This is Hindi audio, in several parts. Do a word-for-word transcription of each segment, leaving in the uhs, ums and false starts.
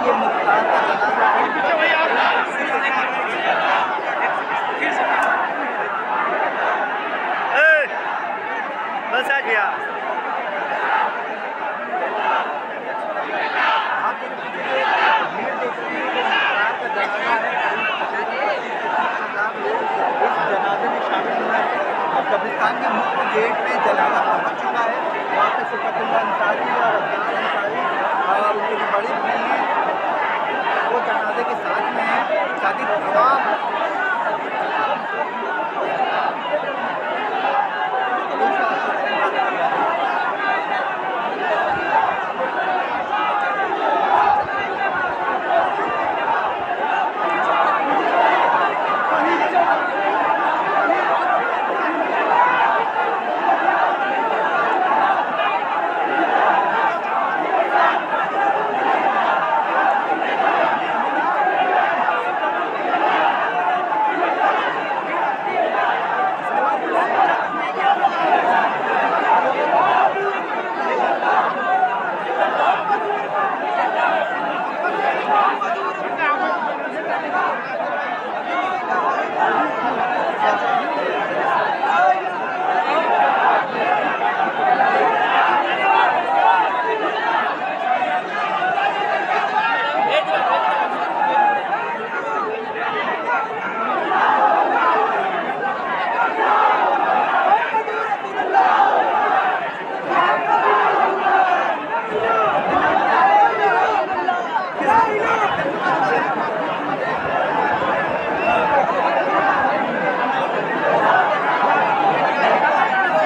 ये मुख्तार का बस आ गया। कब्रिस्तान के मुख्य गेट में जनाजा पहुंच चुका है। वहाँ पे सिफतुल्लाह अंसारी और अफजाल अंसारी और उनकी जो बड़ी बहन वो जनाजे के साथ में है। साथ ही तमाम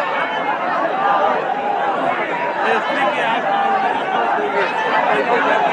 Thank you.